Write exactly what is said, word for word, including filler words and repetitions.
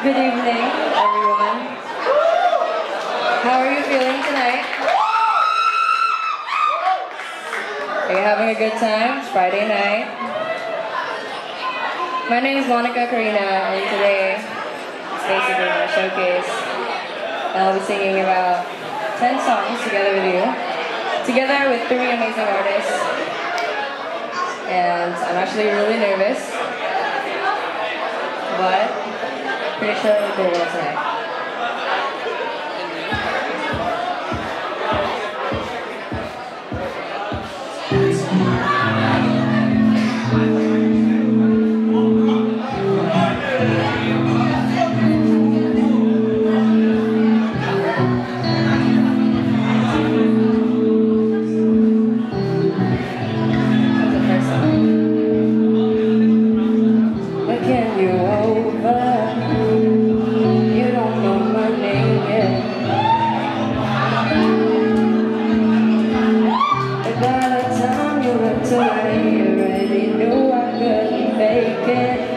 Good evening, everyone. How are you feeling tonight? Are you having a good time? It's Friday night. My name is Monica Karina, and today it's basically my showcase. And I'll be singing about ten songs together with you, together with three amazing artists. And I'm actually really nervous, but pretty sure it'll go well tonight. Again, you over. You don't know my name yet. But by the time you looked away, you already knew I couldn't make it.